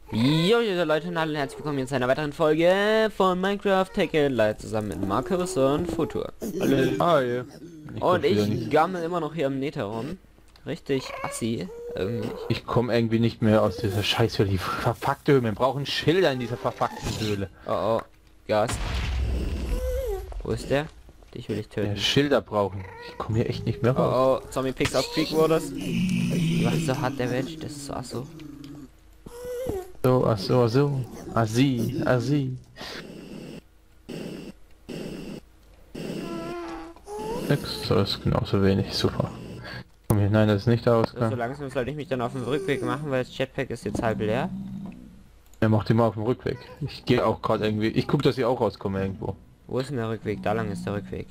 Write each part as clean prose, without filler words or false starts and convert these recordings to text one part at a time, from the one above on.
Jo, Leute und hallo und herzlich willkommen zu einer weiteren Folge von Minecraft Take It Live zusammen mit Markus und Futur. Hallo. Hi. Und ich gammel immer noch hier im Nether rum. Richtig assi, irgendwie. Ich komme irgendwie nicht mehr aus dieser Scheißhöhle. Die verfuckte Höhle. Wir brauchen Schilder in dieser verfuckten Höhle. Oh oh, Gas. Wo ist der? Dich will ich töten. Ja, Schilder brauchen. Ich komme hier echt nicht mehr raus. Oh oh, Zombie Picks auf Creek Waters. Was so hart der Mensch, das ist so asso. So, ach so, so. Assi, assi. Nix, so ist genauso wenig. Super. Komm hier, nein, das ist nicht der So Ausgang. langsam sollte ich mich dann auf den Rückweg machen, weil das Jetpack ist jetzt halb leer. Er macht immer auf dem Rückweg. Ich gehe auch gerade irgendwie. Ich gucke, dass ich auch rauskomme irgendwo. Wo ist denn der Rückweg? Da lang ist der Rückweg.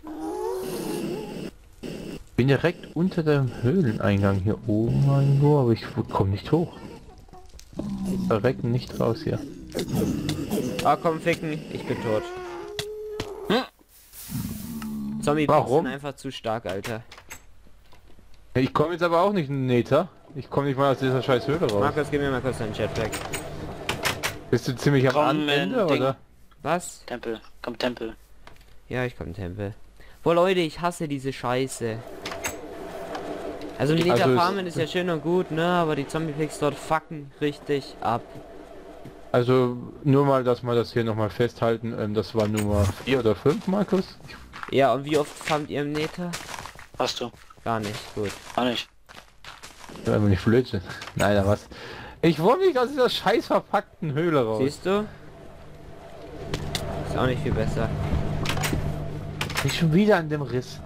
Bin direkt unter dem Höhleneingang hier oben irgendwo, aber ich komme nicht hoch. Verrecken nicht raus hier. Ah, komm, ficken. Ich bin tot. Zombie Warum? sind einfach zu stark, Alter. Ich komme jetzt aber auch nicht in den Nether. Ich komme nicht mal aus dieser scheiß Höhle raus. Markus, gib mir mal kurz deinen Jetpack. Bist du ziemlich am Komm, Ende, Ding. oder? Was? Tempel, komm Tempel. Ja, ich komm Tempel. Boah, Leute, ich hasse diese Scheiße. Also Also Nether es- Farmen ist ja schön und gut, ne? Aber die Zombie-Picks dort fucken richtig ab. Also nur mal, dass wir das hier nochmal festhalten. Das war Nummer 4 oder 5, Markus. Ja, und wie oft farmt ihr im Nether? Hast du? Gar nicht, gut. Auch nicht. Ich will einfach nicht Blödsinn. Nein, aber was? Ich wollte nicht aus dieser scheiß verpackten Höhle raus. Siehst du? Ist auch nicht viel besser. Ich schon wieder an dem Riss.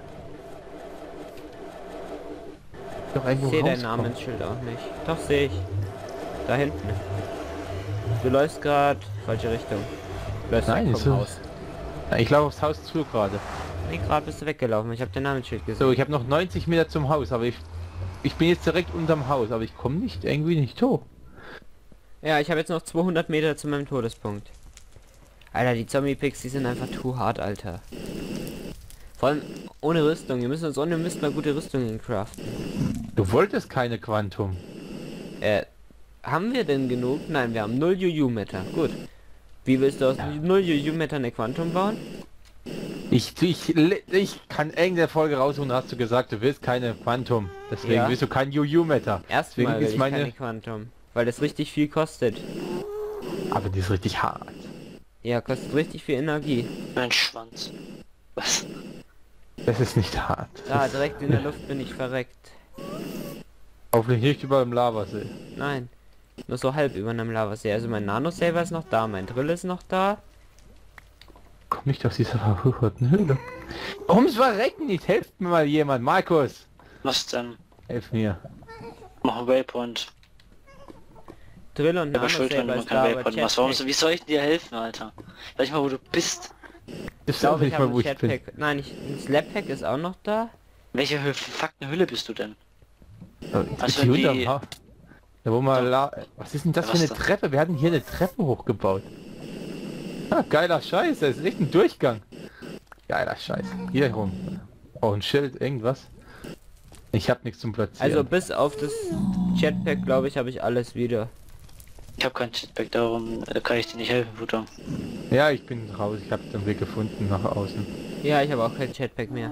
Doch Ich irgendwo sehe dein rauskommen. Namensschild auch nicht. Doch, sehe ich. Da hinten. Du läufst gerade falsche Richtung. Du läufst Nein, weg ist vom so. Haus. Ja, ich laufe aufs Haus zu gerade. Nee, gerade bist du weggelaufen. Ich habe dein Namensschild gesehen. So, ich habe noch 90 Meter zum Haus, aber ich bin jetzt direkt unterm Haus, aber ich komme nicht irgendwie nicht hoch. Ja, ich habe jetzt noch 200 Meter zu meinem Todespunkt. Alter, die Zombie-Picks, die sind einfach too hart, Alter. Vor allem ohne Rüstung. Wir müssen uns ohne Mist mal gute Rüstungen craften. Du wolltest keine Quantum. Haben wir denn genug? Nein, wir haben 0 UU-Meter. Gut. Wie willst du aus 0 UU-Meter eine Quantum bauen? Ich kann irgendeine Folge rausholen, hast du gesagt, du willst keine Quantum. Deswegen Ja. willst du kein Juju-Meter. Erstmal will ist ich keine Quantum. Weil das richtig viel kostet. Aber die ist richtig hart. Ja, kostet richtig viel Energie. Mein Schwanz. Was? Das ist nicht hart. Da, direkt in der Luft bin ich verreckt. Hoffentlich nicht über dem Lavasee. Nein. Nur so halb über einem Lavasee. Also mein Nano-Saver ist noch da, mein Drill ist noch da. Komm nicht aus dieser verwirrten Höhle. Ums Verrecken nicht, helft mir mal jemand. Markus, Was denn? helf mir. Mach einen Waypoint. Drill und Aber schuld, wenn Nano-Saver du ist keinen da, aber Waypoint machst. Warum, Jetpack. wie soll ich dir helfen, Alter? Weiß ich mal, wo du bist. Ich Ich glaube, ich nicht habe mal, ein wo ich bin. Jetpack. Nein, ein Slap-Pack ist auch noch da. Welche verfuckten Hülle bist du denn? Ist du die die- unterm Haus? Ja, wo mal was ist denn das Ja, für eine was da? Treppe? Wir hatten hier eine Treppe hochgebaut. Ah, geiler Scheiß, das ist echt ein Durchgang. Geiler Scheiß. Hier rum. Oh, ein Schild, irgendwas. Ich habe nichts zum Platzieren. Also bis auf das Jetpack, glaube ich, habe ich alles wieder. Ich habe kein Jetpack, darum kann ich dir nicht helfen, Futter. Ja, ich bin raus. Ich habe den Weg gefunden nach außen. Ja, ich habe auch kein Jetpack mehr.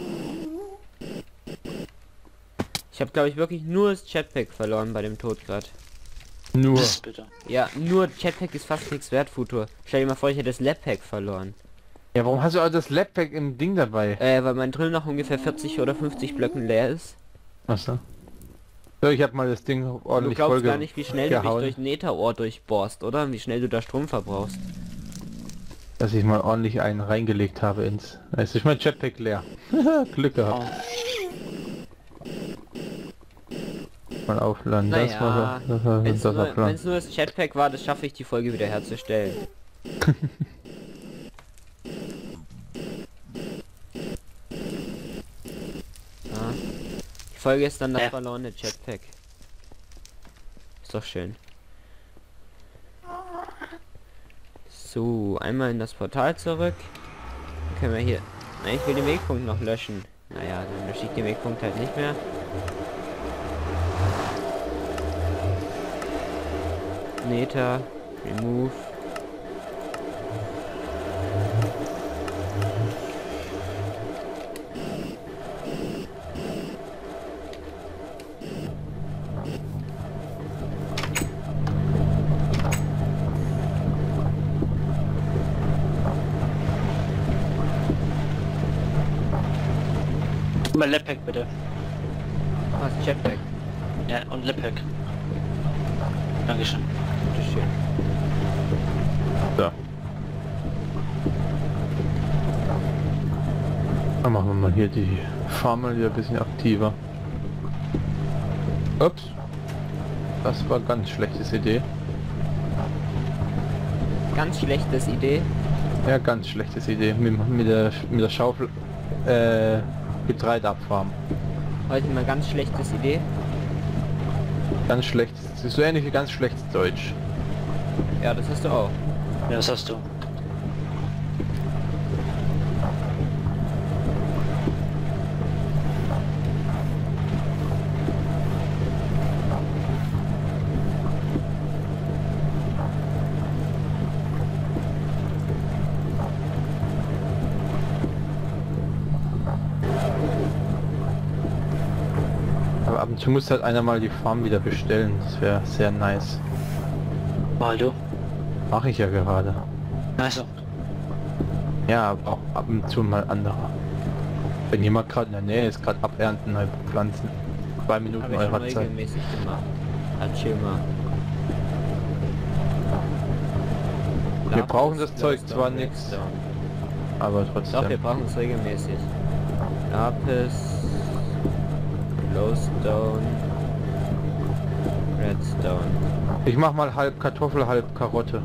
Ich habe, glaube ich, wirklich nur das Jetpack verloren bei dem Tod gerade. Nur. Das bitte. Ja, nur Jetpack ist fast nichts wert, Futur. Stell dir mal vor, ich hätte das Labpack verloren. Ja, warum hast du auch das Labpack im Ding dabei? Weil mein Drill noch ungefähr 40 oder 50 Blöcken leer ist. Achso. So, ich habe mal das Ding Du ordentlich glaubst voll gar nicht, wie schnell du dich gehauen. durch Nether-Ohr durchbohrst, oder? Wie schnell du da Strom verbrauchst. Dass ich mal ordentlich einen reingelegt habe ins... Es ist mein Jetpack leer. Glück gehabt. Mal aufladen. Naja, wenn es das nur, aufladen. wenn's nur das Jetpack war, das schaffe ich die Folge wieder herzustellen. Ja. Die Folge ist dann das verlorene Jetpack. Ist doch schön. So, einmal in das Portal zurück. Dann können wir hier... Na, ich will den Wegpunkt noch löschen. Naja, dann lösche ich den Wegpunkt halt nicht mehr. Meter. Remove. Mal Lepak bitte. Was? Jetpack. Ja, und Lepak. Dankeschön. Bitteschön. So. Dann machen wir mal hier die Farm mal wieder ein bisschen aktiver. Ups. Das war ganz schlechtes Idee. Ganz schlechtes Idee. Ja, ganz schlechtes Idee. Mit der Schaufel Getreide abfarmen. Heute mal ganz schlechtes Idee. Ganz schlecht. Das ist so ähnlich wie ganz schlechtes Deutsch. Ja, das hast du auch. Ja, was hast du? Aber ab und zu muss halt einer mal die Farm wieder bestellen. Das wäre sehr nice. Mal du. Mache ich ja gerade. Also, Ja, aber auch ab und zu mal anderer. Wenn jemand gerade in der Nähe ist, gerade abernten, neue Pflanzen. 2 Minuten Habe ich schon eurer Zeit. regelmäßig gemacht. Chill mal. Wir Lapis, brauchen das Zeug Glowstone, zwar nichts, Redstone. aber Doch, wir trotzdem. brauchen es regelmäßig. Lapis, Glowstone, Redstone. Ich mach mal halb Kartoffel, halb Karotte.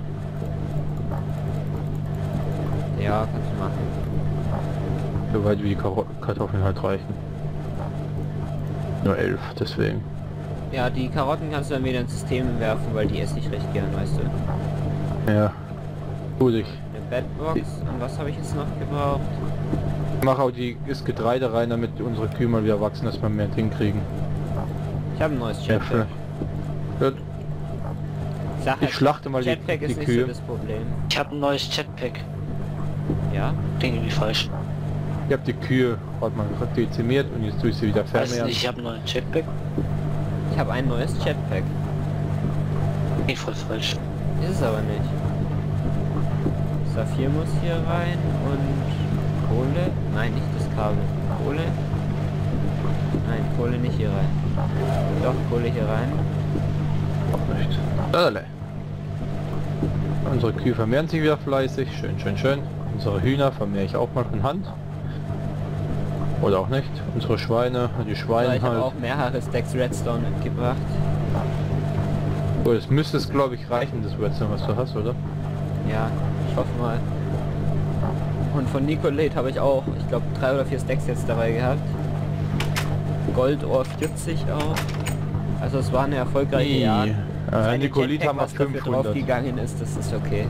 Ja, kannst du machen. Soweit wie die Kartoffeln halt reichen. Nur 11, deswegen. Ja, die Karotten kannst du dann wieder ins System werfen, weil die esse ich recht gern, weißt du. Ja. Gut, ich Eine Bedbox, und was habe ich jetzt noch gebraucht? mache auch das Getreide rein, damit unsere Kühe mal wieder wachsen, dass wir mehr hinkriegen. Ich habe ein neues Ja, Jetpack. Gut. Sache, Ich schlachte mal Jetpack die ist nicht Kühe. so das Problem. ich habe ein neues Jetpack. Ja? Klingt irgendwie falsch. Ich habe die Kühe gerade mal dezimiert und jetzt tue ich sie wieder Weiß vermehren. nicht, ich habe einen neuen Jetpack. Ich habe ein neues Jetpack. Klingt voll falsch. Ist es aber nicht. Saphir muss hier rein und Kohle. Nein, nicht das Kabel. Kohle. Nein, Kohle nicht hier rein. Doch, Kohle hier rein. Auch nicht. Allerlei. Unsere Kühe vermehren sich wieder fleißig. Schön, schön, schön. Unsere Hühner vermehre ich auch mal von Hand. Oder auch nicht. Unsere Schweine, die So, Schweine ich habe halt. auch mehrere Stacks Redstone mitgebracht. Oh, das müsste es glaube ich reichen, das Redstone, was du hast, oder? Ja, ich hoffe mal. Und von Nicolate habe ich auch, ich glaube, 3 oder 4 Stacks jetzt dabei gehabt. Goldohr 40 auch. Also es war eine erfolgreiche Jagd. Eine Nicolit Jetpack, haben wir was dafür 500. draufgegangen ist, das ist okay.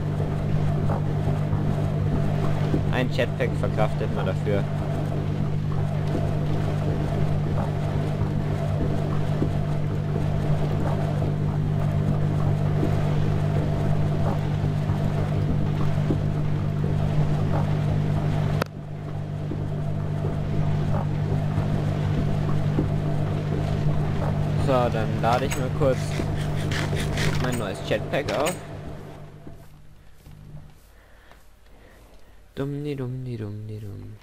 Ein Jetpack verkraftet man dafür. So, dann lade ich mal kurz mein neues Jetpack auf. Dumm, die dumm, die dumm, die dumm.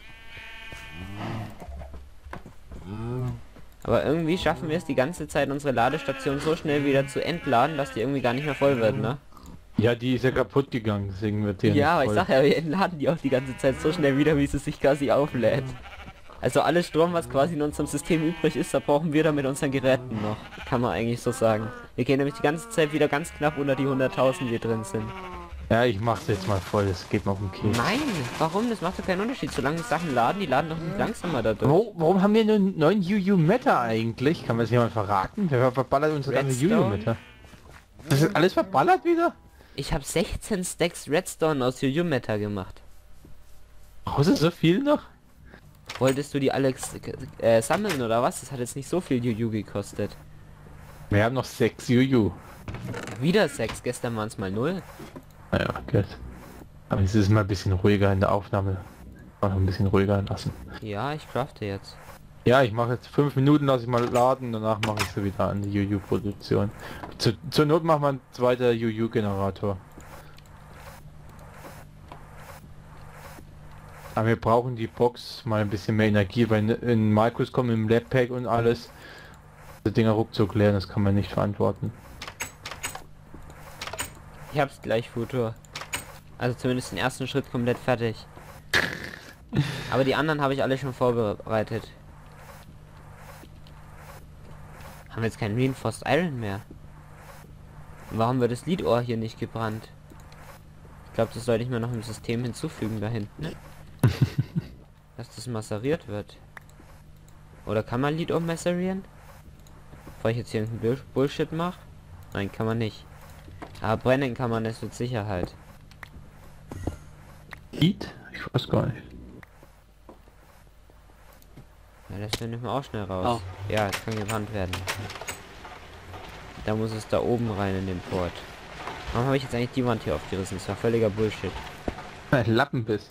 Aber irgendwie schaffen wir es die ganze Zeit, unsere Ladestation so schnell wieder zu entladen, dass die irgendwie gar nicht mehr voll wird, ne? Ja, die ist ja kaputt gegangen, deswegen wird die Ja, aber nicht ich voll. sag ja, wir entladen die auch die ganze Zeit so schnell wieder, wie sie sich quasi auflädt. Also alles Strom, was quasi in unserem System übrig ist, da brauchen wir dann mit unseren Geräten noch. Kann man eigentlich so sagen. Wir gehen nämlich die ganze Zeit wieder ganz knapp unter die 100.000, die drin sind. Ja, ich mach's jetzt mal voll, das geht mir auf den Keks. Nein, warum? Das macht doch keinen Unterschied. Solange Sachen laden, die laden doch nicht langsamer dadurch. Warum haben wir nur 9 UU Meta eigentlich? Kann man das jemand verraten? Wer verballert unsere ganze Redstone? UU Meta? Das ist alles verballert wieder? Ich habe 16 Stacks Redstone aus Meta gemacht. Brauchst du so viel noch? Wolltest du die alle sammeln oder was? Das hat jetzt nicht so viel Juju gekostet. Wir haben noch 6 UU. Wieder 6, gestern waren es mal 0. Naja, gut. Aber es ist mal ein bisschen ruhiger in der Aufnahme. Noch ein bisschen ruhiger lassen. Ja, ich crafte jetzt. Ja, ich mache jetzt 5 Minuten, lasse ich mal laden, danach mache ich sie wieder an die Juju-Produktion. Zur Not machen wir ein zweiter Juju-Generator. Aber wir brauchen die Box mal ein bisschen mehr Energie, weil in Markus kommen im Labpack und alles. Die Dinger ruckzuck leeren, das kann man nicht verantworten. Ich hab's gleich, Futur. Also zumindest den ersten Schritt komplett fertig. Aber die anderen habe ich alle schon vorbereitet. Haben wir jetzt kein Reinforced Iron mehr? Warum wird das Liedohr hier nicht gebrannt? Ich glaube, das sollte ich mir noch im System hinzufügen da hinten. Ne? Dass das masseriert wird. Oder kann man Liedohr masserieren? Bevor ich jetzt hier irgendeinen Bullshit mache? Nein, kann man nicht. Aber brennen kann man es mit Sicherheit. Heat? Ich weiß gar nicht. Ja, das nehmen wir auch schnell raus. Ja, es kann gebrannt werden. Da muss es da oben rein in den Port. Warum habe ich jetzt eigentlich die Wand hier aufgerissen? Das war völliger Bullshit. Ein Lappenbiss.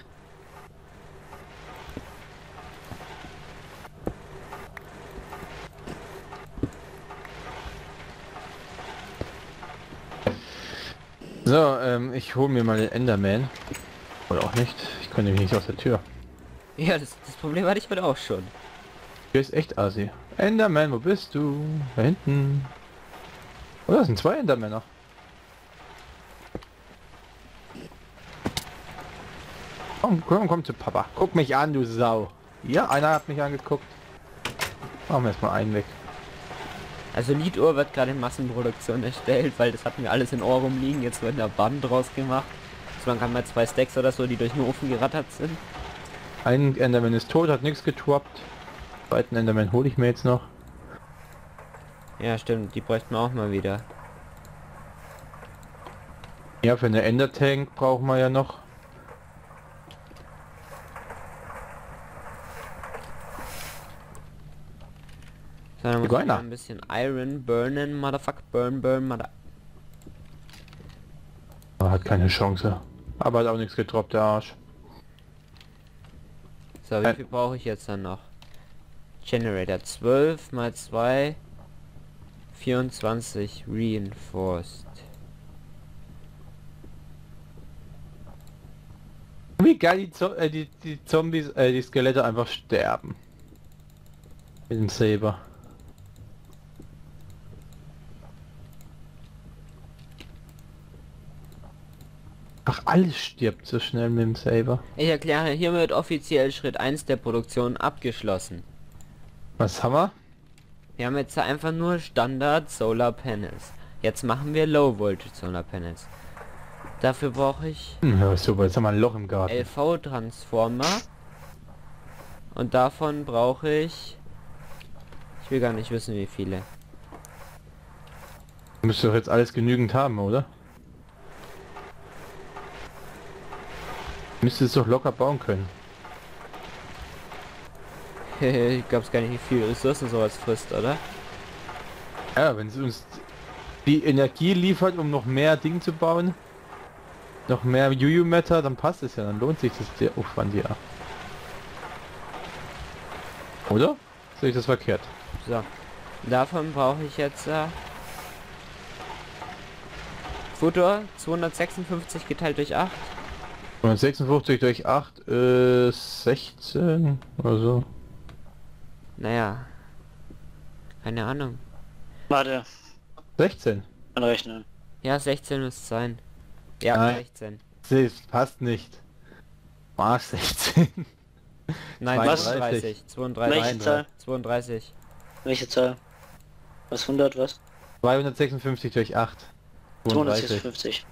So, ich hole mir mal den Enderman. Oder auch nicht. Ich kann nämlich nicht aus der Tür. Ja, das Problem hatte ich heute auch schon. Hier ist echt assi. Enderman, wo bist du? Da hinten. Oh, das sind 2 Endermänner. Komm zu Papa. Guck mich an, du Sau. Ja, einer hat mich angeguckt. Machen wir erstmal einen weg. Also Liedohr wird gerade in Massenproduktion erstellt, weil das hatten wir alles in Ohr rumliegen. Jetzt wird ein Band draus gemacht. Also man kann mal 2 Stacks oder so, die durch den Ofen gerattert sind. Ein Enderman ist tot, hat nichts getroppt. Zweiten Enderman hole ich mir jetzt noch. Ja, stimmt, die bräuchten wir auch mal wieder. Ja, für eine Ender-Tank brauchen wir ja noch. So, dann muss Sogar ich mal einer. ein bisschen Iron burnen, motherfuck, burn, mother... Hat keine Chance. Aber hat auch nichts getroppt, der Arsch. So, wie viel brauche ich jetzt dann noch? Generator 12 mal 2 24 Reinforced. Wie geil die Zombies, die Skelette einfach sterben. Mit dem Saber. Ach, alles stirbt so schnell mit dem Saber. Ich erkläre hiermit offiziell Schritt 1 der Produktion abgeschlossen. Was haben wir? Wir haben jetzt einfach nur Standard Solar Panels. Jetzt machen wir Low Voltage Solar Panels. Dafür brauche ich Ja, super, jetzt haben wir ein Loch im Garten. LV Transformer. Und davon brauche ich... Ich will gar nicht wissen wie viele. Müsste doch jetzt alles genügend haben, oder? Müsste es doch locker bauen können. Ich glaube es gar nicht, wie viel Ressourcen sowas frisst, oder? Ja, wenn es uns die Energie liefert, um noch mehr Ding zu bauen, noch mehr Juju-Matter, dann passt es ja, dann lohnt sich das der Aufwand ja. Oder? Sehe ich das verkehrt? So. Davon brauche ich jetzt Futter 256 geteilt durch 8. 156 durch 8 16 oder so. Naja. Keine Ahnung. Warte, 16. anrechnen. Ja, 16 muss es sein. Ja, Nein. 16. Das passt nicht. Marsch 16. Nein, 32. 32. Welche Zahl? 32. Welche Zahl? Was 100, was? 256 durch 8. 32. 256.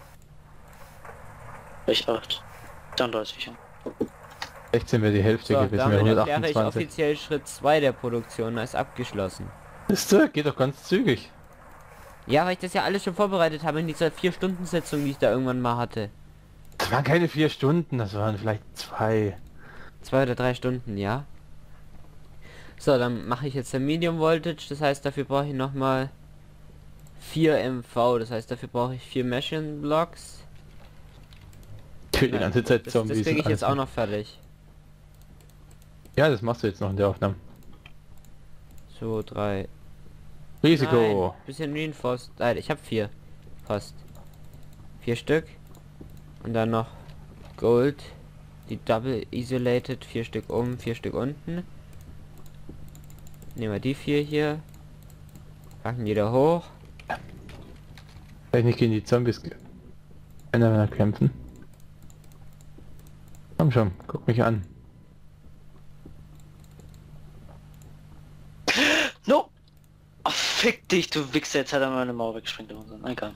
Durch 8. 32. Ja. 16 wäre die Hälfte So, gewesen, damit wäre erkläre ich 128. offiziell Schritt 2 der Produktion als abgeschlossen. Ist der? Geht doch ganz zügig. Ja, weil ich das ja alles schon vorbereitet habe in dieser 4-Stunden-Sitzung, die ich da irgendwann mal hatte. Das waren keine 4 Stunden, das waren vielleicht 2. 2 oder 3 Stunden, ja. So, dann mache ich jetzt der Medium Voltage, das heißt, dafür brauche ich nochmal 4 MV, das heißt dafür brauche ich 4 Machine Blocks. Für die ganze Zeit Das Zombies. kriege ich und jetzt auch alles. noch fertig. Ja, das machst du jetzt noch in der Aufnahme. So, 3. Risiko. Nein, bisschen reinforced. Nein, ich habe 4. Fast. 4 Stück. Und dann noch Gold. Die Double Isolated. 4 Stück oben, 4 Stück unten. Nehmen wir die 4 hier. Packen die da hoch. Kann ich nicht gegen die Zombies Endermänner kämpfen? Komm schon, guck mich an. No! Oh, fick dich, du Wichser, jetzt hat er meine Mauer weggesprengt. Egal.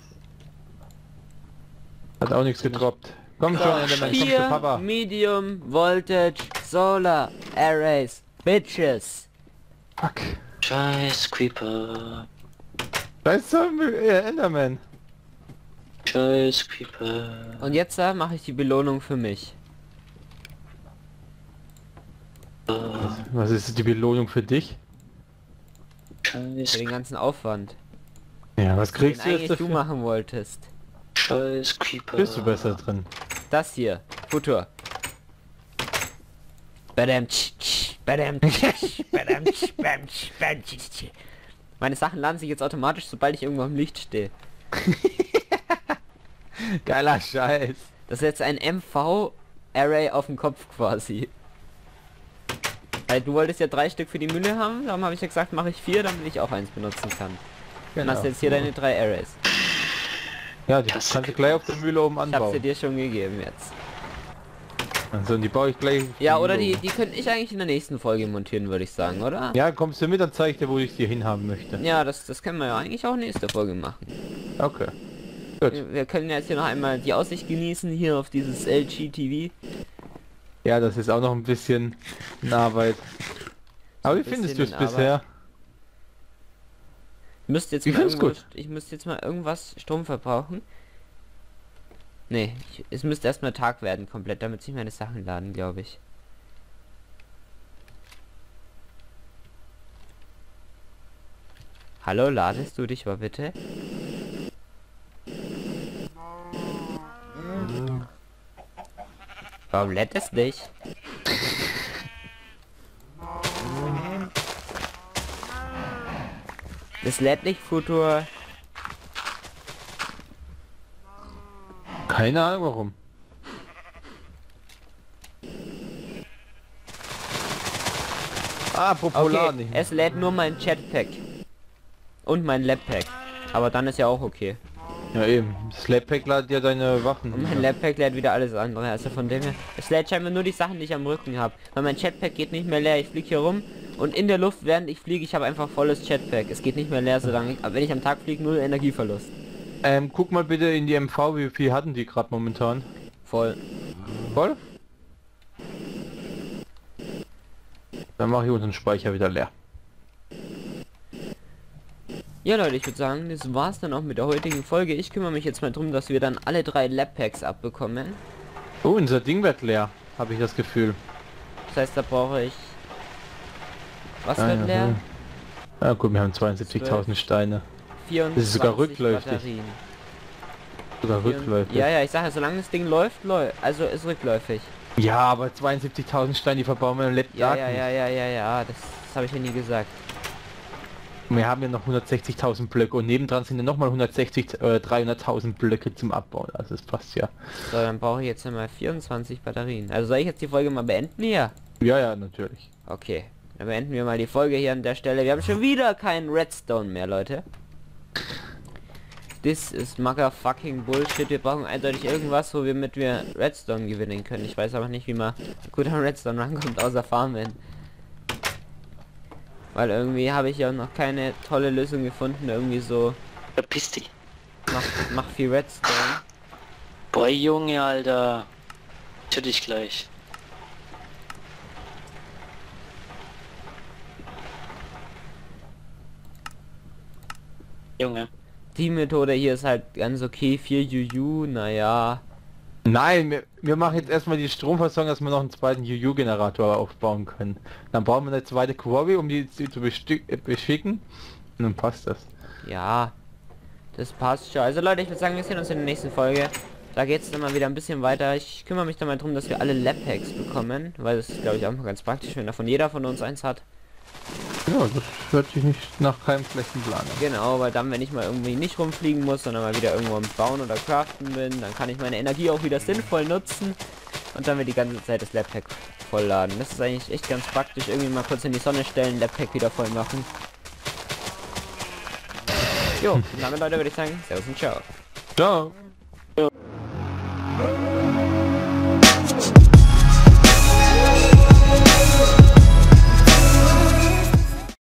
Hat auch nichts getroppt. Komm schon, Enderman, komm zu 4 Papa. Medium Voltage Solar Arrays. Bitches. Fuck. Scheiß Creeper. Da ist Zombie, Enderman. Scheiß Creeper. Und jetzt mache ich die Belohnung für mich. Was ist die Belohnung für dich? Scheiß, Für den ganzen Aufwand. Ja, was Den kriegst du eigentlich jetzt du dafür? machen wolltest. Scheiß Creeper. Bist du besser drin? Das hier. Futur. Badam, badam, badam, badam, badam. Meine Sachen laden sich jetzt automatisch, sobald ich irgendwo im Licht stehe. Geiler Scheiß. Das ist jetzt ein MV-Array auf dem Kopf quasi. Weil du wolltest ja 3 Stück für die Mühle haben, darum habe ich ja gesagt, mache ich 4, damit ich auch eins benutzen kann. Dann hast du jetzt hier deine 3 Arrays. Ja, die kannst du gleich auf der Mühle oben Ich habe sie anbauen. dir schon gegeben jetzt. Also, und die baue ich gleich. auf Ja, die oder Mühle die könnte ich eigentlich in der nächsten Folge montieren, würde ich sagen, oder? Ja, kommst du mit, dann zeige ich dir, wo ich die hinhaben möchte. Ja, das können wir ja eigentlich auch nächste Folge machen. Okay. Gut. Wir können jetzt hier noch einmal die Aussicht genießen, hier auf dieses LG-TV. Ja, das ist auch noch ein bisschen eine Arbeit. Aber wie findest du es bisschen in bisher? Müsste jetzt Ich mal find's irgendwo, gut. ich müsste jetzt mal irgendwas Strom verbrauchen. Nee, es müsste erstmal Tag werden komplett, damit sich meine Sachen laden, glaube ich. Hallo, ladest du dich mal bitte? Warum lädt es nicht? Es lädt nicht, Futur. Keine Ahnung warum. Ah, Popular Okay, nicht mehr. es lädt nur mein Chatpack. Und mein Labpack. Aber dann ist ja auch okay. Ja eben. Das Labpack ladet ja deine Waffen. Und mein Labpack lädt wieder alles andere. Also von dem her. Es lädt scheinbar nur die Sachen, die ich am Rücken habe. Weil mein Chatpack geht nicht mehr leer. Ich fliege hier rum. Und in der Luft, während ich fliege, ich habe einfach volles Chatpack. Es geht nicht mehr leer, solange aber wenn ich am Tag fliege, null Energieverlust. Guck mal bitte in die MV, wie viel hatten die gerade momentan? Voll. Voll? Dann mache ich unseren Speicher wieder leer. Ja Leute, ich würde sagen, das war's dann auch mit der heutigen Folge. Ich kümmere mich jetzt mal drum, dass wir dann alle 3 Labpacks abbekommen. Oh, unser Ding wird leer, habe ich das Gefühl. Das heißt, da brauche ich... Was Ah, wird ja, leer? Ja gut, wir haben 72.000 Steine. 24 Das ist sogar rückläufig. Batterien. Sogar rückläufig. Ja, ich sage, solange das Ding läuft, also ist rückläufig. Ja, aber 72.000 Steine, die verbauen wir im Laptop. Ja, das habe ich ja nie gesagt. Wir haben ja noch 160.000 Blöcke und nebendran sind ja nochmal 300.000 Blöcke zum Abbauen. Also das passt ja. So, dann brauche ich jetzt mal 24 Batterien. Also soll ich jetzt die Folge mal beenden hier? Ja, ja, natürlich. Okay, dann beenden wir mal die Folge hier an der Stelle. Wir haben schon wieder keinen Redstone mehr, Leute. This is motherfucking Bullshit. Wir brauchen eindeutig irgendwas, womit wir Redstone gewinnen können. Ich weiß aber nicht, wie man gut an Redstone rankommt, außer Farmen. Weil irgendwie habe ich ja noch keine tolle Lösung gefunden. Irgendwie so, Verpiss dich. mach viel Redstone. Boah, Junge, Alter. Tür dich gleich. Junge. Die Methode hier ist halt ganz okay. 4 UU, naja. Nein, wir machen jetzt erstmal die Stromversorgung, dass wir noch einen zweiten UU-Generator aufbauen können. Dann brauchen wir eine zweite Quarry, um die zu beschicken. Und dann passt das. Ja. Das passt schon. Also Leute, ich würde sagen, wir sehen uns in der nächsten Folge. Da geht es dann mal wieder ein bisschen weiter. Ich kümmere mich dann mal darum, dass wir alle Lab-Packs bekommen. Weil das ist, glaube ich, auch mal ganz praktisch, wenn davon jeder von uns eins hat. Ja, das hört sich nicht nach keinem schlechten Plan an. Genau, weil dann, wenn ich mal irgendwie nicht rumfliegen muss, sondern mal wieder irgendwo am Bauen oder Craften bin, dann kann ich meine Energie auch wieder sinnvoll nutzen. Und dann wird die ganze Zeit das Lab-Pack vollladen. Das ist eigentlich echt ganz praktisch. Irgendwie mal kurz in die Sonne stellen, Lab-Pack wieder voll machen. Jo, und damit Leute würde ich sagen, servus und ciao. Ciao. Ja.